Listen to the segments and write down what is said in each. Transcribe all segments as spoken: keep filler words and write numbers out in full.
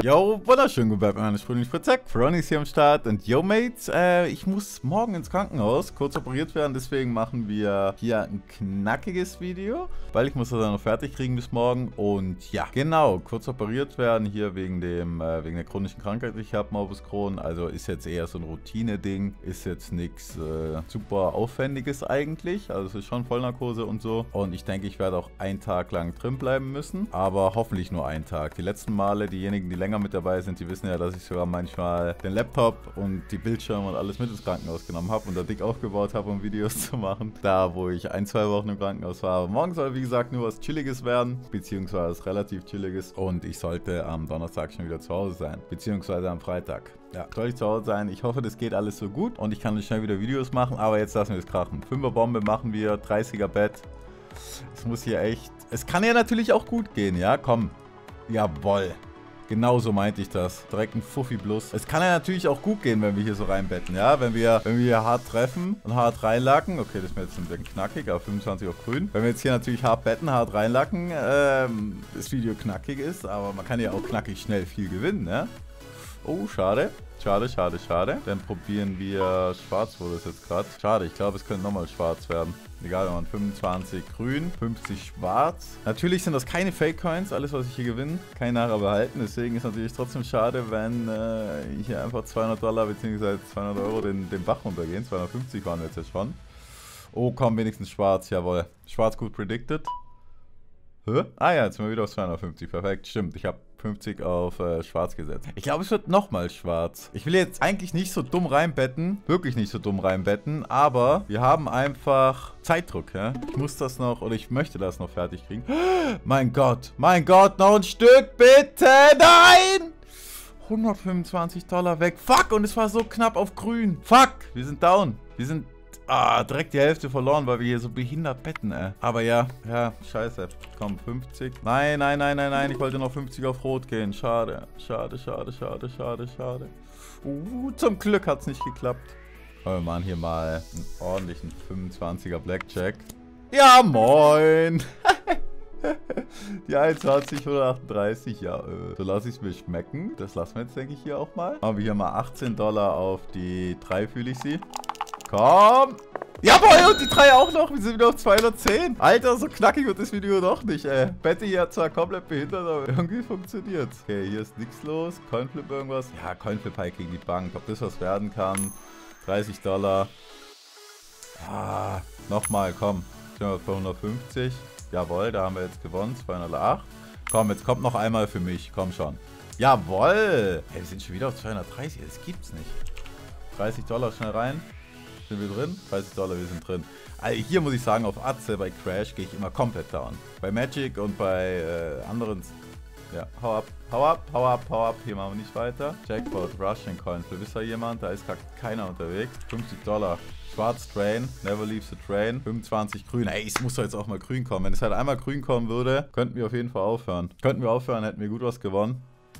Yo, wunderschön, guten Tag, meine Sprüche, ich bin Zack, Ronny ist hier am Start und yo, Mates, äh, ich muss morgen ins Krankenhaus, kurz operiert werden, deswegen machen wir hier ein knackiges Video, weil ich muss das dann noch fertig kriegen bis morgen und ja, genau, kurz operiert werden, hier wegen dem, äh, wegen der chronischen Krankheit, ich habe Morbus Crohn, also ist jetzt eher so ein Routine-Ding, ist jetzt nichts äh, super Aufwendiges eigentlich, also es ist schon Vollnarkose und so und ich denke, ich werde auch einen Tag lang drin bleiben müssen, aber hoffentlich nur einen Tag. Die letzten Male, diejenigen, die länger mit dabei sind, die wissen ja, dass ich sogar manchmal den Laptop und die Bildschirme und alles mit ins Krankenhaus genommen habe und da dick aufgebaut habe, um Videos zu machen. Da, wo ich ein, zwei Wochen im Krankenhaus war. Aber morgen soll, wie gesagt, nur was Chilliges werden, beziehungsweise relativ Chilliges und ich sollte am Donnerstag schon wieder zu Hause sein, beziehungsweise am Freitag. Ja, soll ich zu Hause sein. Ich hoffe, das geht alles so gut und ich kann schnell wieder Videos machen, aber jetzt lassen wir es krachen. fünfer Bombe machen wir, dreißiger Bett. Es muss hier echt... Es kann ja natürlich auch gut gehen, ja? Komm. Jawoll. Genau so meinte ich das. Direkt ein Fuffi plus. Es kann ja natürlich auch gut gehen, wenn wir hier so reinbetten, ja? Wenn wir, wenn wir hier hart treffen und hart reinlacken. Okay, das ist mir jetzt ein bisschen knackig, aber fünfundzwanzig auf grün. Wenn wir jetzt hier natürlich hart betten, hart reinlacken, ähm, das Video knackig ist, aber man kann ja auch knackig schnell viel gewinnen, ne? Oh, schade. Schade, schade, schade. Dann probieren wir schwarz, wurde es jetzt gerade. Schade, ich glaube, es könnte nochmal schwarz werden. Egal, wir machen fünfundzwanzig grün, fünfzig schwarz. Natürlich sind das keine Fake-Coins, alles, was ich hier gewinne, kann ich nachher behalten. Deswegen ist natürlich trotzdem schade, wenn äh, hier einfach zweihundert Dollar bzw. zweihundert Euro den, den Bach runtergehen. zweihundertfünfzig waren wir jetzt ja schon. Oh, komm, wenigstens schwarz, jawohl. Schwarz gut predicted. Hä? Ah ja, jetzt sind wir wieder auf zweihundertfünfzig. Perfekt, stimmt. Ich habe fünfzig auf äh, schwarz gesetzt. Ich glaube, es wird nochmal schwarz. Ich will jetzt eigentlich nicht so dumm reinbetten. Wirklich nicht so dumm reinbetten. Aber wir haben einfach Zeitdruck, ja? Ich muss das noch, oder ich möchte das noch fertig kriegen. Mein Gott, mein Gott, noch ein Stück, bitte. Nein! hundertfünfundzwanzig Dollar weg. Fuck, und es war so knapp auf grün. Fuck, wir sind down. Wir sind... Ah, direkt die Hälfte verloren, weil wir hier so behindert betten, ey. Aber ja, ja, scheiße. Komm, fünfzig. Nein, nein, nein, nein, nein. Ich wollte noch fünfzig auf Rot gehen. Schade, schade, schade, schade, schade, schade. Uh, zum Glück hat es nicht geklappt. Aber wir machen hier mal einen ordentlichen fünfundzwanziger Blackjack. Ja, moin. Die einundzwanzig, hundertachtunddreißig, ja, äh, so lasse ich es mir schmecken. Das lassen wir jetzt, denke ich, hier auch mal. Haben wir hier mal achtzehn Dollar auf die drei, fühle ich sie. Komm! Jawohl, und die drei auch noch. Wir sind wieder auf zweihundertzehn. Alter, so knackig wird das Video doch nicht, ey. Betty hier zwar komplett behindert, aber irgendwie funktioniert. Okay, hier ist nichts los. Coinflip irgendwas. Ja, Coinflip halt gegen die Bank. Ob das was werden kann. dreißig Dollar. Ah, nochmal, komm. Sind wir bei hundertfünfzig. Jawohl, da haben wir jetzt gewonnen. zweihundertacht. Komm, jetzt kommt noch einmal für mich. Komm schon. Jawohl! Hey, wir sind schon wieder auf zweihundertdreißig. Das gibt's nicht. dreißig Dollar schnell rein. Sind wir drin? dreißig Dollar, wir sind drin. Also hier muss ich sagen, auf Atze bei Crash gehe ich immer komplett down. Bei Magic und bei äh, anderen... Ja, hau ab, hau ab, hau ab, hau ab. Hier machen wir nicht weiter. Jackpot, Russian Coin. Für wisst ihr jemand? Da ist gar keiner unterwegs. fünfzig Dollar. Schwarz Train. Never leaves the train. fünfundzwanzig grün. Ey, es muss doch jetzt auch mal grün kommen. Wenn es halt einmal grün kommen würde, könnten wir auf jeden Fall aufhören. Könnten wir aufhören, hätten wir gut was gewonnen.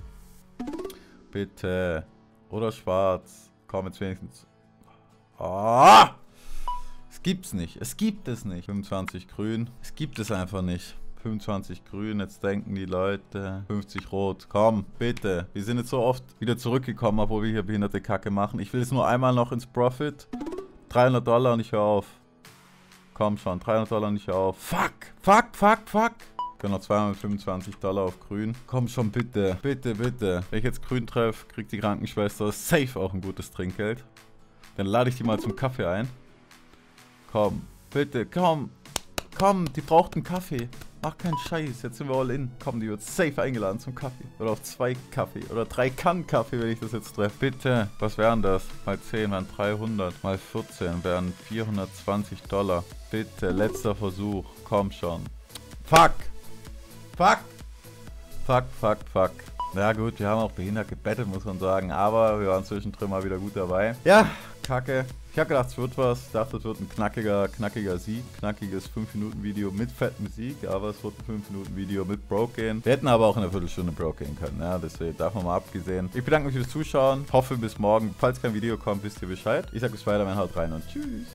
Bitte. Oder schwarz. Komm, jetzt wenigstens... Oh! Es gibt's nicht. Es gibt es nicht. fünfundzwanzig grün. Es gibt es einfach nicht. fünfundzwanzig grün. Jetzt denken die Leute. fünfzig rot. Komm, bitte. Wir sind jetzt so oft wieder zurückgekommen, obwohl wir hier behinderte Kacke machen. Ich will jetzt nur einmal noch ins Profit. dreihundert Dollar und ich höre auf. Komm schon. dreihundert Dollar und ich höre auf. Fuck. Fuck, fuck, fuck. Ich kann noch zweihundertfünfundzwanzig Dollar auf grün. Komm schon, bitte. Bitte, bitte. Wenn ich jetzt grün treffe, kriegt die Krankenschwester safe auch ein gutes Trinkgeld. Dann lade ich die mal zum Kaffee ein. Komm, bitte, komm. Komm, die braucht einen Kaffee. Mach keinen Scheiß, jetzt sind wir all in. Komm, die wird safe eingeladen zum Kaffee. Oder auf zwei Kaffee. Oder drei Kannen Kaffee, wenn ich das jetzt treffe. Bitte, was wären das? Mal zehn wären dreihundert. Mal vierzehn wären vierhundertzwanzig Dollar. Bitte, letzter Versuch. Komm schon. Fuck. Fuck. Fuck, fuck, fuck. Ja gut, wir haben auch behindert gebettet, muss man sagen. Aber wir waren zwischendrin mal wieder gut dabei. Ja, kacke. Ich habe gedacht, es wird was. Ich dachte, es wird ein knackiger, knackiger Sieg. Knackiges fünf Minuten Video mit fetten Sieg. Aber es wird ein fünf Minuten Video mit Broke gehen. Wir hätten aber auch in einer Viertelstunde Broke gehen können. Ja, deswegen davon mal abgesehen. Ich bedanke mich fürs Zuschauen. Hoffe bis morgen. Falls kein Video kommt, wisst ihr Bescheid. Ich sage bis weiter, haut rein und tschüss.